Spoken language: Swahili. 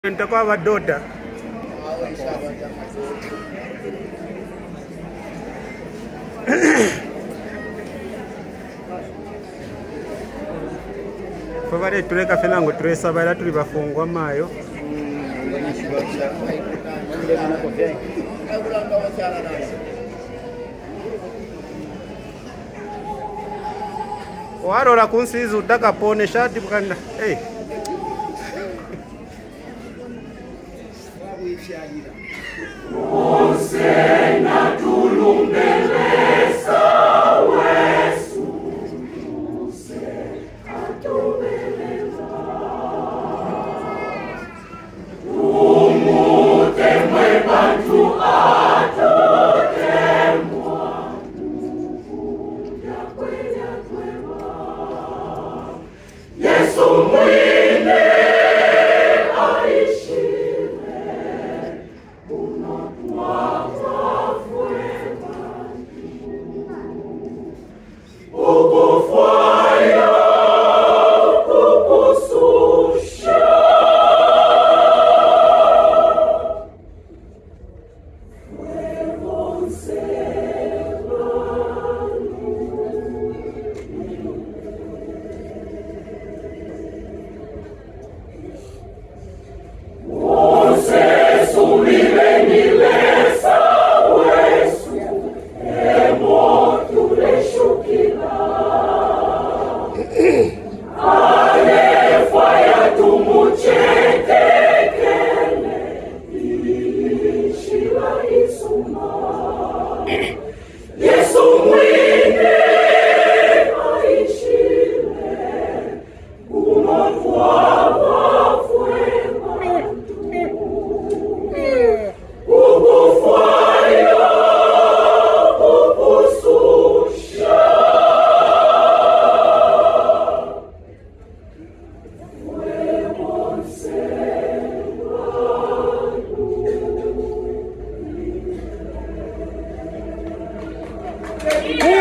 Nitakuwa wadoda. Kwa vale tuleka fenango tulesa bala tuli bafungwa mayo. Warola kunsiza utakapone shati bukanda. Hey. Osena tulumbeleza wesu use atobeleza umutemwe bantu atotemwa yakwenya kwema Yesu mwine aishi Yeah.